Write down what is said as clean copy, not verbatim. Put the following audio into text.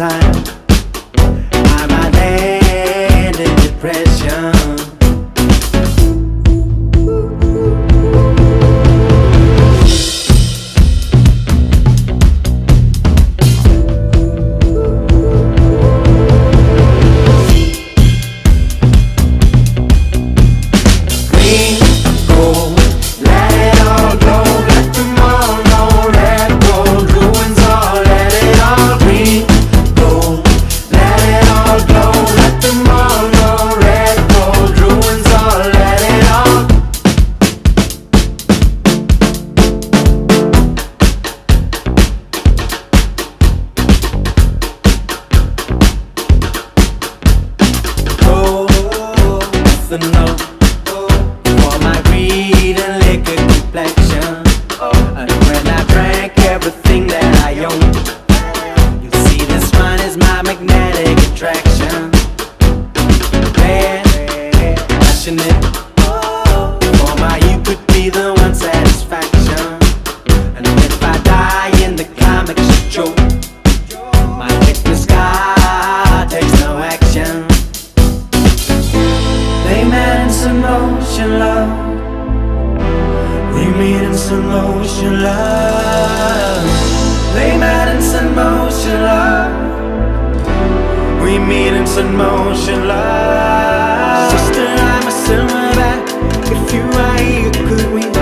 time. I might land in depression. The note for my greed and liquor complexion. And when I drank everything that I own, you see this one is my magnetic attraction. Red, passionate, for my you could be the one satisfaction. And if I die in the climax of joke, my witness scar takes no action. They met in some motion, love. We meet in some motion, love. They met in some motion, love. We meet in some motion, love. Sister, I'm a silverback. If you are here, could we